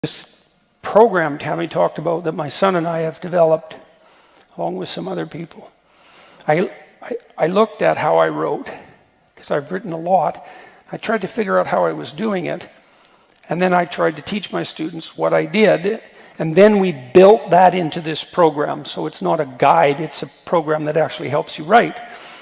This program Tammy talked about that my son and I have developed, along with some other people, I looked at how I wrote, because I've written a lot. I tried to figure out how I was doing it, and then I tried to teach my students what I did, and then we built that into this program. So it's not a guide, it's a program that actually helps you write.